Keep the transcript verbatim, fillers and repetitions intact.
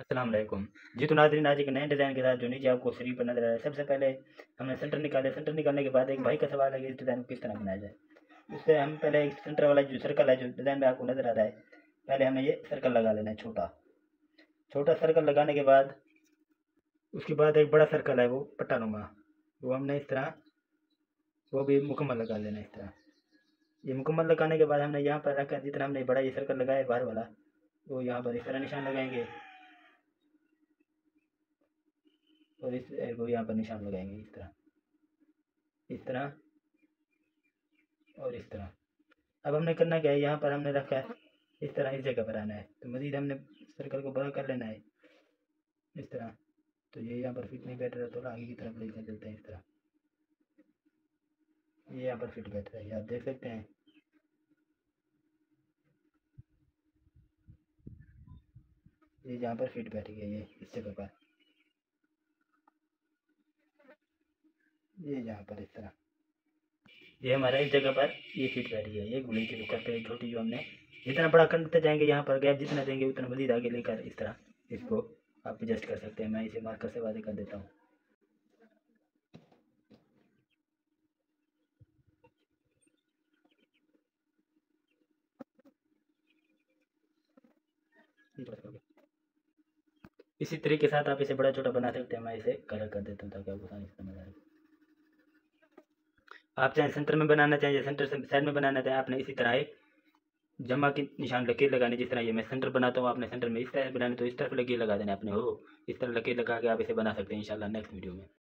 अस्सलाम वालेकुम। जी तो नाज़रीन, आज एक नए डिज़ाइन के साथ जो नीचे आपको स्क्रीन पर नज़र आ रहा है, सबसे पहले हमने सेंटर निकाले। सेंटर निकालने के बाद एक भाई का सवाल है कि इस डिज़ाइन को किस तरह बनाया जाए। उससे हम पहले एक सेंटर वाला जो सर्कल है, जो डिज़ाइन में आपको नज़र आ रहा है, पहले हमें ये सर्कल लगा लेना है छोटा। छोटा सर्कल लगाने के बाद उसके बाद एक बड़ा सर्कल है, वो पट्टानुमा, वो हमने इस तरह वो भी मुकम्मल लगा लेना है इस तरह। ये मुकम्मल लगाने के बाद हमने यहाँ पर रखकर जितना हमने बड़ा ये सर्कल लगाया बाहर वाला, वो यहाँ पर इस तरह निशान लगाएंगे और इस को यहाँ पर निशान लगाएंगे इस तरह, इस तरह और इस तरह। अब हमने करना क्या है, यहाँ पर हमने रखा है इस तरह, इस जगह पर आना है, तो मज़ीद हमने सर्कल को बड़ा कर लेना है इस तरह। तो ये यहाँ पर फिट नहीं बैठ रहा, थोड़ा आगे की तरफ लेकर चलते हैं इस तरह, ये यहाँ पर फिट बैठ रहा है, ये आप देख सकते हैं। ये यहाँ पर फिट बैठ गया, ये इस जगह पर, ये यहाँ पर इस तरह, ये हमारा इस जगह पर ये फिट बैठ गया। ये गुली की दुकान पे छोटी जो हमने जितना बड़ा करते जाएंगे, यहाँ पर गैप जितना देंगे उतना मज़ीद आगे लेकर इस तरह इसको आप एडजस्ट कर सकते हैं। मैं इसे मार्कर से वादे कर देता हूँ। इसी तरीके के साथ आप इसे बड़ा छोटा बना सकते हैं। मैं इसे कलर कर देता हूँ ताकि आपको आसानी से समझ आए। आप चाहे सेंटर में बनाना चाहें या सेंटर से साइड में बनाना चाहें, आपने इसी तरह एक जमा की निशान लकीर लगानी। जिस तरह ये मैं सेंटर बनाता हूँ, आपने सेंटर में इस तरह बनाने तो इस तरफ लकीर लगा देना अपने हो। इस तरह लकीर लगा के आप इसे बना सकते हैं इंशाल्लाह नेक्स्ट वीडियो में।